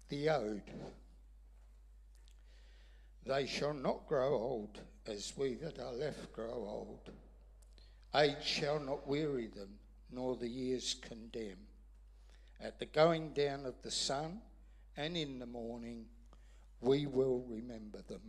The Ode. They shall not grow old, as we that are left grow old. Age shall not weary them, nor the years condemn. At the going down of the sun, and in the morning, we will remember them.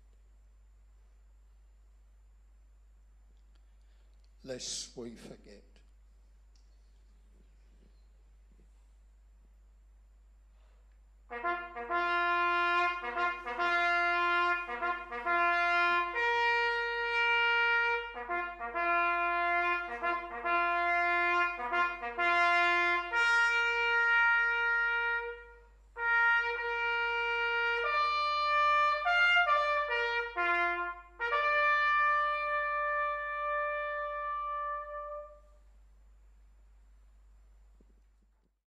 Lest we forget.